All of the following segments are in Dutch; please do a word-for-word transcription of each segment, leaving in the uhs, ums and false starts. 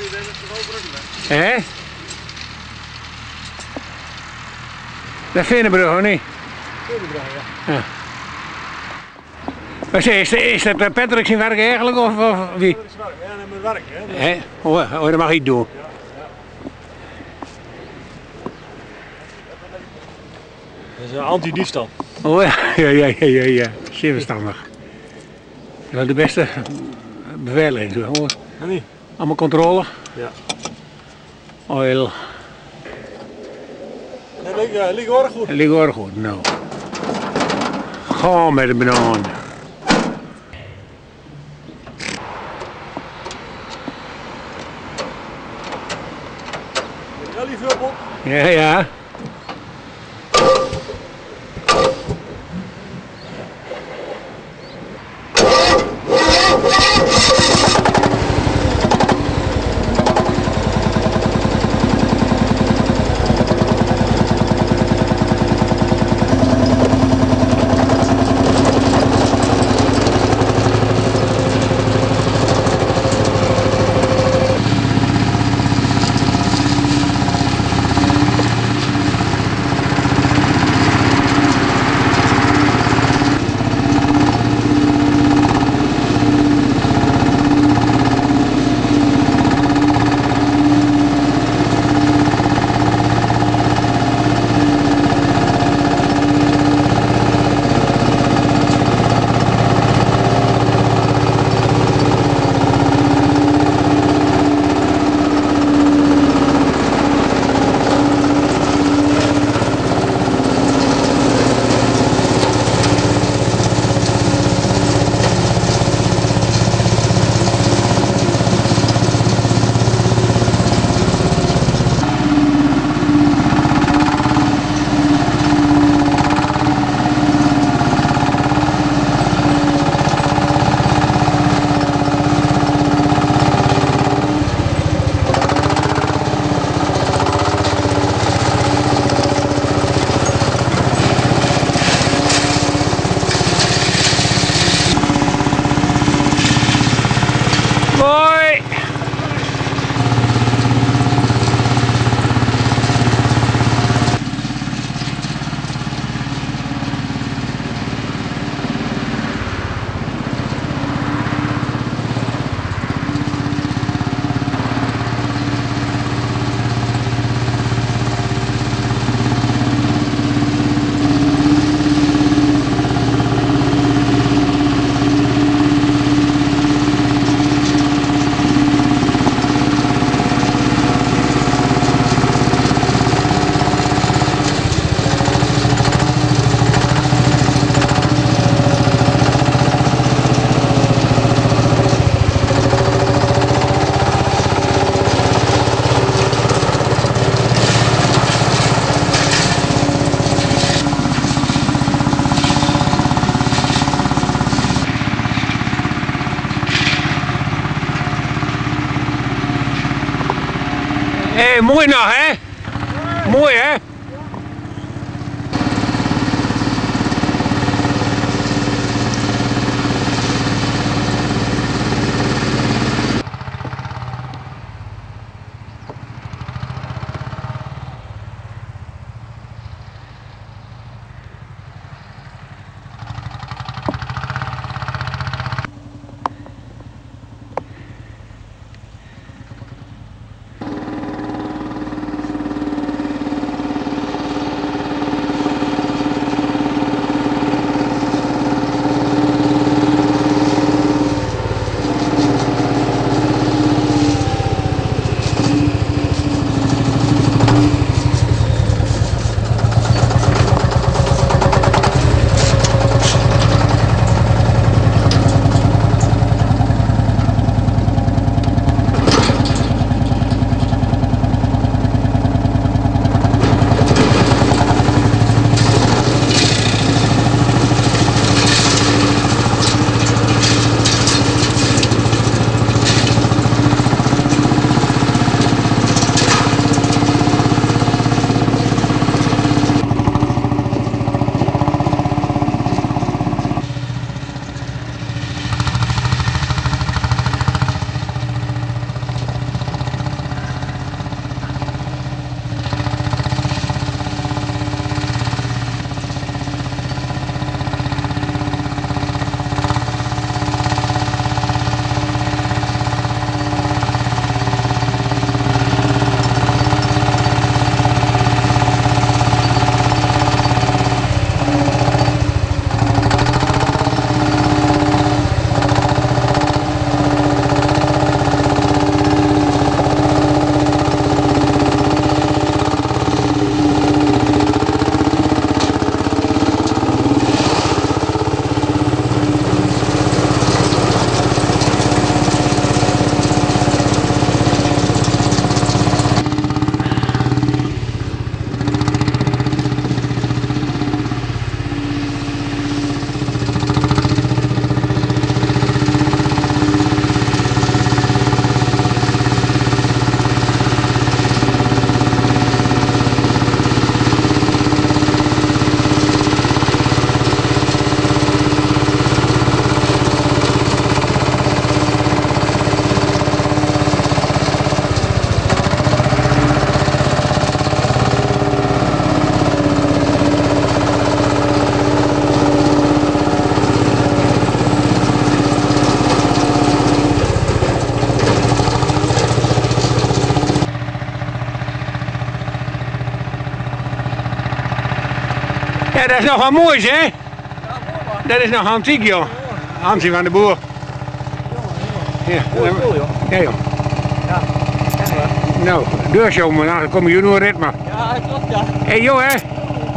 Hé? Dat Vinnenbrug of niet? Vinnenbrug, ja. Ja. Wat zeg, is, is dat Patrick zijn werk eigenlijk of, of wie? Dat is werk, ja, dat moet werken. Hè. Dus... Hé? Oh, oh, dat mag ik doen. Ja, ja. Dat is een anti-diefstal. Oh ja, ja, ja, ja, ja, ja. Zeer verstandig. Wel de beste beveiliging zo hoor. En niet? Allemaal controle. Ja. Oil. Dat ligt, uh, ligt erg goed. Dat ligt erg goed, nou. Gewoon met de banaan. Ja, lieve op. Ja, ja. Hé, mooi nog hè? Mooi hè? Ja, dat is nog wel mooi, hè? Dat is nog antiek, joh. Hansie van de Boer. Ja, Mooi spul, joh. ja, joh. Ja, echt waar. Nou, dus joh, maar dan kom je nog ritme. Ja, klopt, ja. Hé, hey, joh, hè?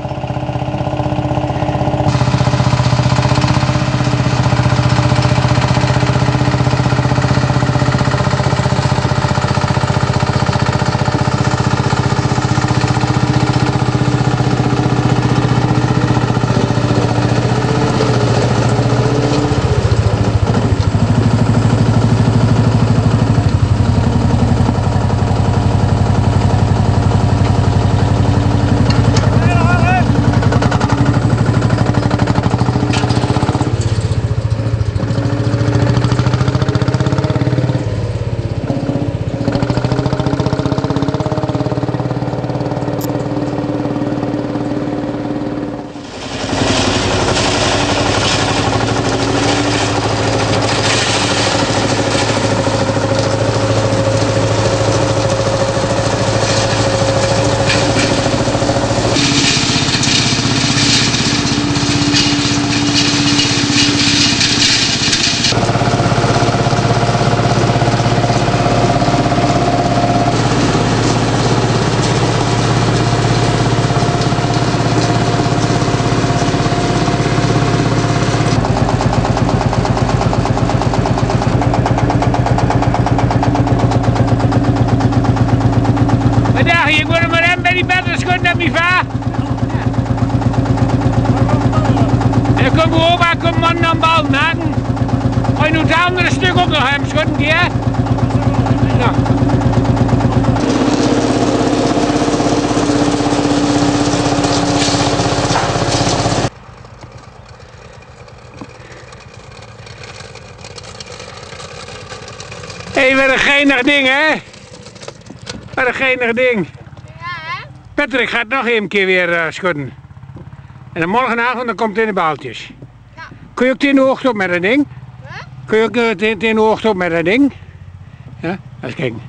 Ik word er maar hem bij die bedders goed naar mijn vaar. En dan komen we ook aan man aan bal maken. Ga je nu het andere stuk ook nog hem schudden, ja? Nou. Hé, hey, wat een geinig ding, hè? Wat een geinig ding. Patrick gaat nog een keer weer uh, schudden. En dan morgenavond dan komt het in de baaltjes. Ja. Kun je ook tegen de hoogte op met dat ding? Huh? Kun je ook uh, tegen de hoogte op met dat ding? Ja, eens kijken.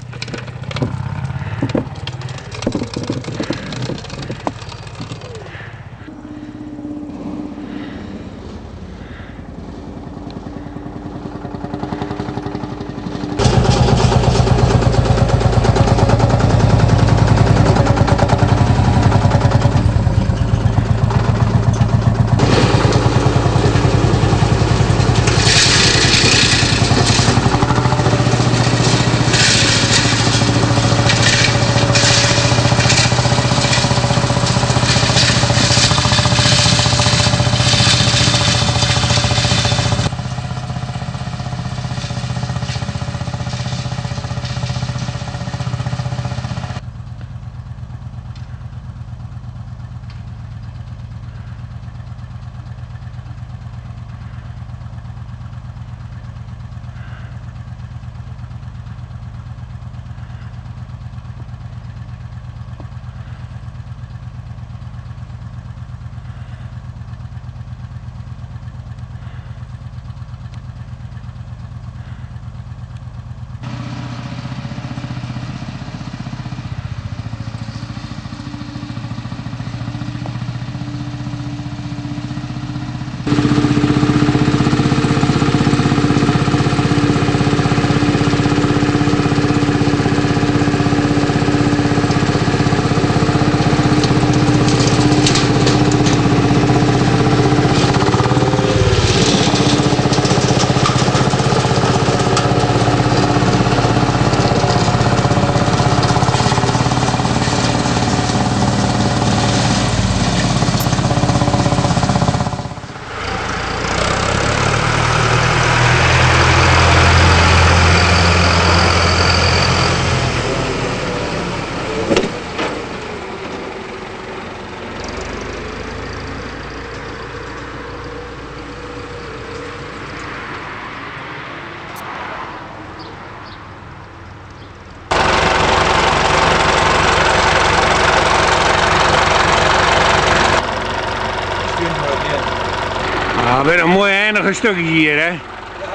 Nou, weer een mooi eindige stukje hier, hè? Ja,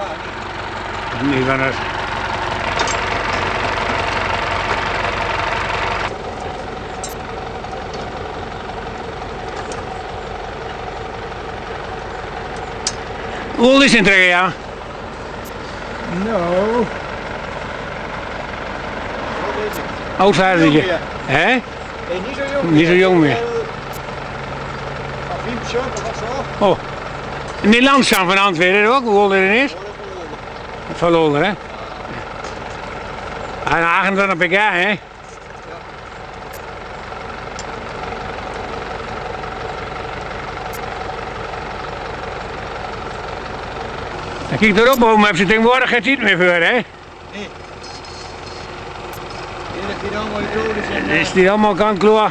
niet van het. Hoe oud is het trekken, ja? Nou. Oud vadertje. Hè? Nee, niet zo jong. Niet zo jong meer. Oh. En die landschap van Antwerpen ook, hoe oud het is? Van Older, hè? En achtentwintig pk, hè? Dan kijk erop, maar heb ze tegenwoordig geen tijd meer voor, hè? Nee. Dat die allemaal dood is en... Is die allemaal kant klaar?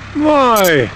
Mooi.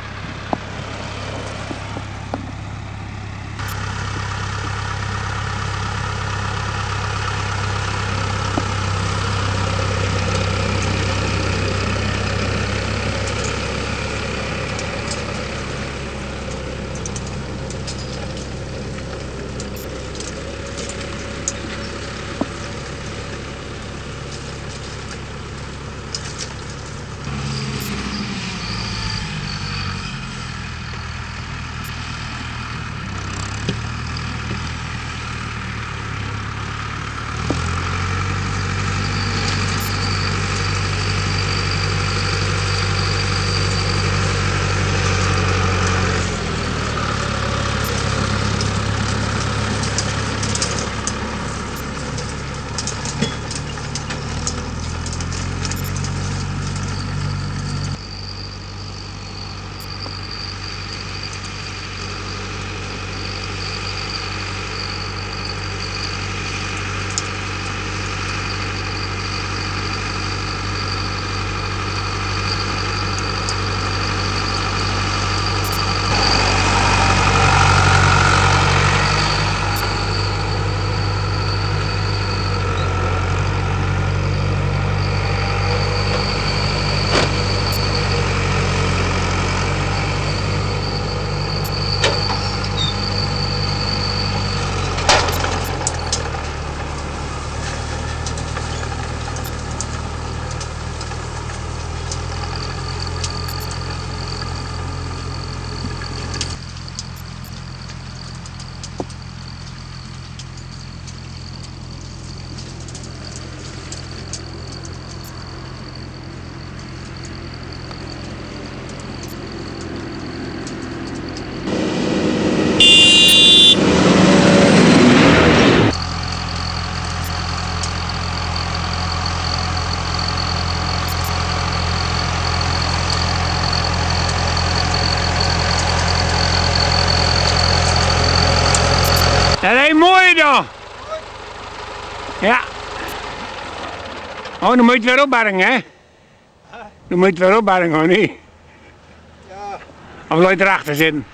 Dat is mooi dan. Ja. Oh, dan moet je het weer opbergen, hè? Dan moet je het weer opbergen, hoor, niet? Ja. Of laat je erachter zitten?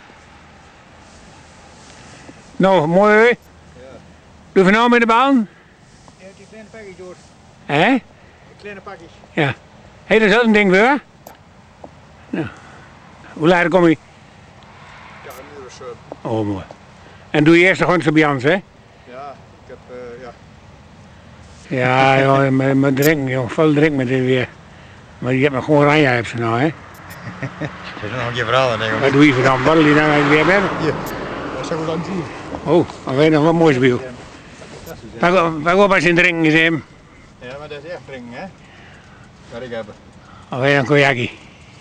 Nou, mooi hoor. Ja. Doe je nou met de baan? Ja, die kleine pakjes door. Hè? Die kleine pakjes. Ja. Hé, dat is ook een ding weer. Nou. Hoe laat kom je? Ja, een uur of zo. Oh, mooi. En doe je eerst de grondse bij ons, hè? Ja, ik heb, uh, ja. Ja, joh, met, met drinken, joh. Vol drinken met dit weer. Maar je hebt me gewoon oranje, heb ze nou, hè? Dat is nog een keer verhaal, denk ik. Wat doe je voor dan? Wat die nou eigenlijk weer bent? Hier, dat is ook lang zien. Oh, dan weet je nog wat moois bij jou. Pak op als je drinken is, hem. Ja, maar dat is echt drinken, hè? Wat ik heb. Of weet je een kojakkie?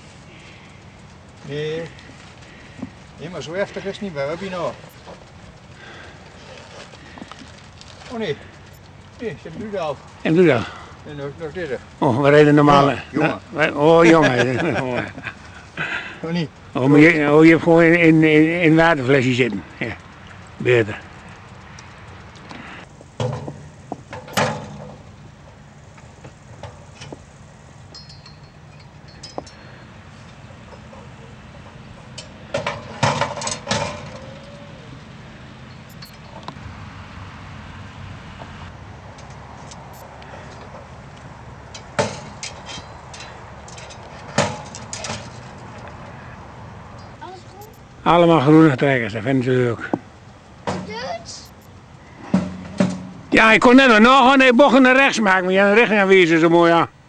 Nee. Nee, maar zo heftig is het niet bij. Wat heb je nou? Oh nee. Nee, ze hebben nu al. En doe dat. En nog, nog dit. Oh, we rijden normale. Ja, jongen. Nou, oh, jongen. Nog niet. Oh, maar je, oh, je hebt gewoon in, in, in, in waterflesje zitten. Ja, beter. Allemaal groene trekkers, dat vinden ze leuk. Duits? Ja, ik kon net nog nog gewoon een bocht naar rechts maken, maar je hebt de richting aanwijzen zo mooi aan.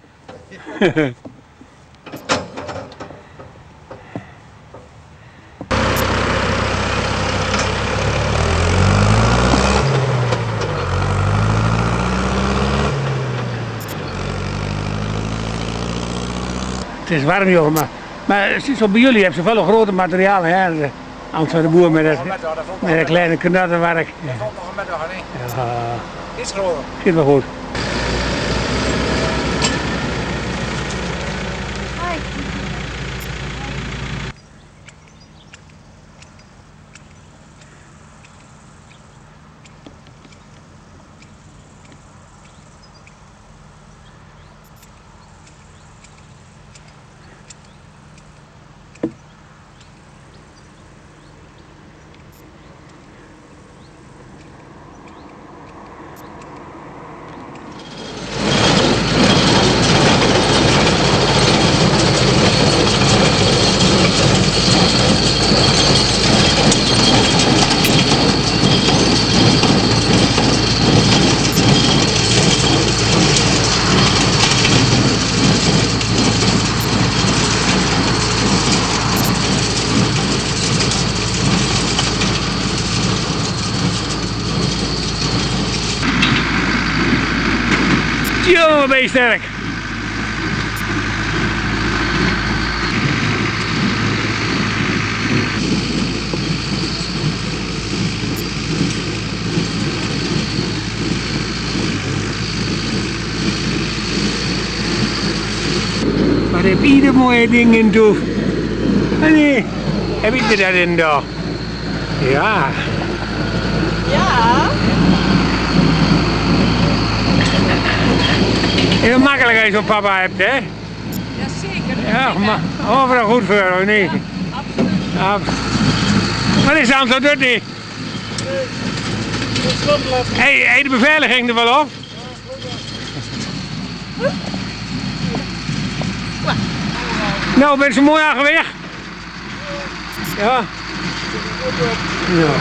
Het is warm, joh, maar, maar het is zo bij jullie, je hebt zoveel grote materialen, hè? Anders van de boer met het, met het kleine knattenwerk. Dat valt nog een middag aan, hè? Ja, Iets groter. zit wel goed. Hoi. Jongen, ben je sterk. Maar heb ieder mooie ding in toe. Ah, nee, heb je dat in daar? Ja. Ja. Heel makkelijk als je zo'n papa hebt, hè? Jazeker. Ja, maar overal goed voor, of niet? Ja, absoluut. Ja. Maar is anders doet niet. Hé, hey, de beveiliging er wel op? Nou, ben je zo mooi aan weg? Ja. Ja.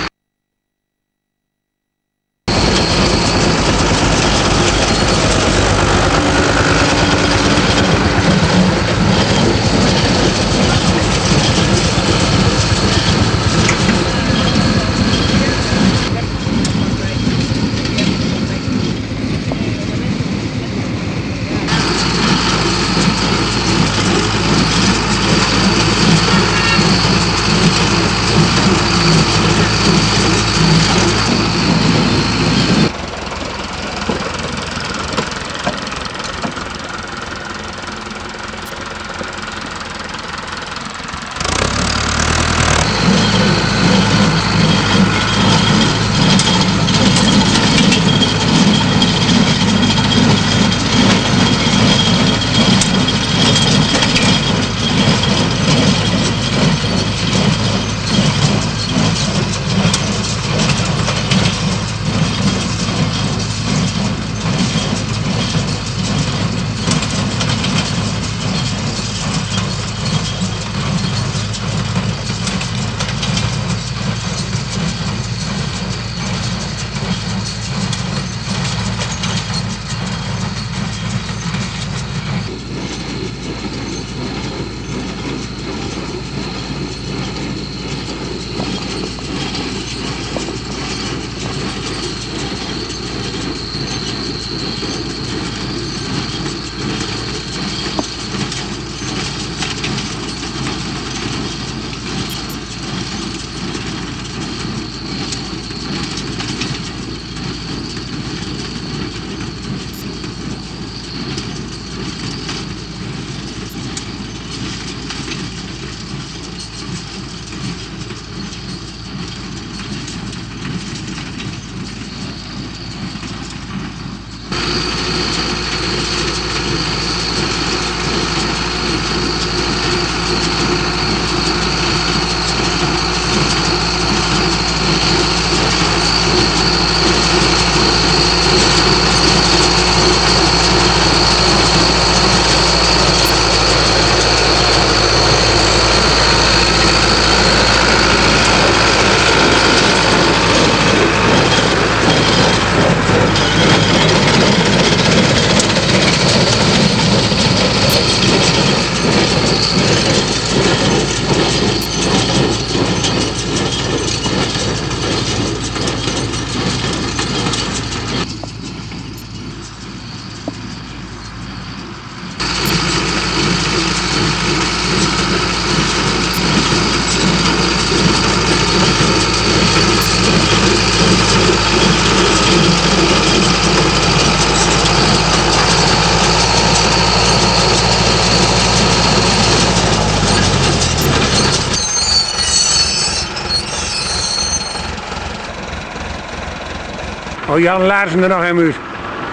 Oh, Jan Laarsen er nog in muur.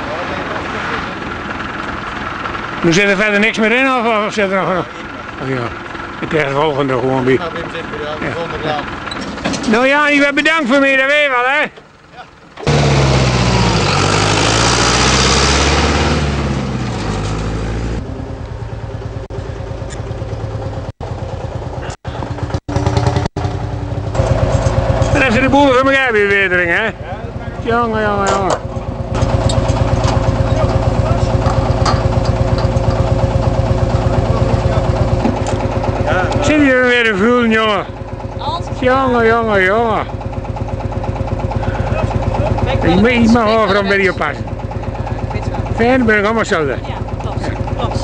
Nu zit er verder niks meer in of, of zit er nog? Oh ja, ik krijg het volgende gewoon bij. Ja. Nou ja, je bent bedankt voor mij, dat weet je wel hè. En dan zit de boel van elkaar weer wetering hè. Jongen, jongen, jongen. Zit hier weer een voelen, jongen. Jongen, jongen, jongen. Je mag overal bij je oppassen. Fijn, ben ik allemaal hetzelfde. Ja, klopt. Klopt.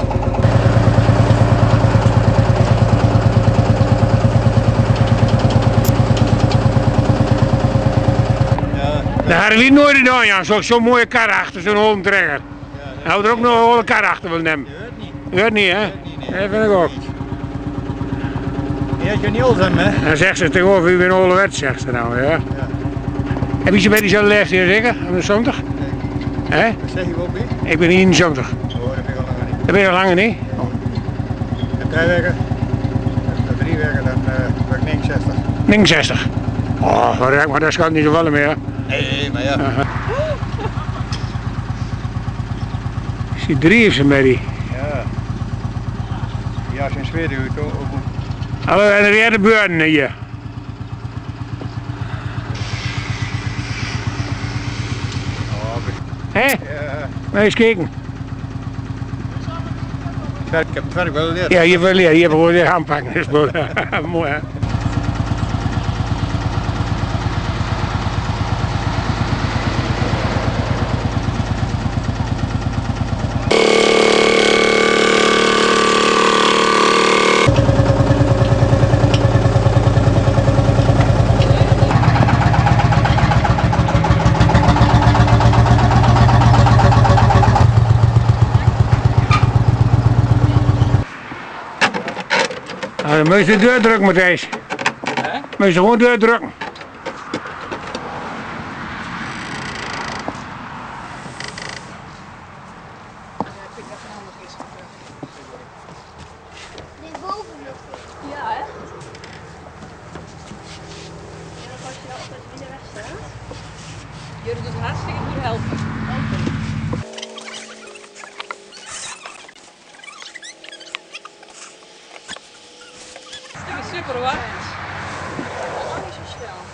Dat hadden we nooit gedaan, Jan. Zo'n zo mooie kar achter, zo'n holmtrekker. Hij had er ook nog een hele kar achter willen nemen. Je hoort niet. Je hoort niet, hè? Dat vind ik ook. Je hebt je niet al zijn, hè? Dan zegt ze tegenover u bent ouderwets, zegt ze nou, ja. Ja. Heb je ze bij diezelfde leeftijd zeker? Aan de zondag? Hè? Wat zeg je ook niet? Ik ben hier in de zondag. Oh, dat ben ik al lang niet. Dat ben je al langer niet? En drie weken, en drie weken, dan uh, ben ik negenenzestig. negenenzestig. Oh, maar, maar dat schat niet zo vallen meer. Nee, maar ja. Aha. Ik zie drie of ze met die. Ja. Ja, als je in Zweden doet, ook goed. Hallo, en er weer de buurten hier. Oh, Hé? ja. Maar eens kijken. Ik heb het werk wel geleerd. Ja, hier wil je, hier hebben we gewoon aanpakken. Dat is mooi. Mooi, hè? Nou, dan moet je de deur drukken, Matthijs. Hè? Moet je gewoon de deur drukken. Die boven nog. Ja, hè? Ja, dan was je altijd in de weg staan. Jullie doen hartstikke goed helpen. Hartstikke super hoor. Dat is ook niet zo snel.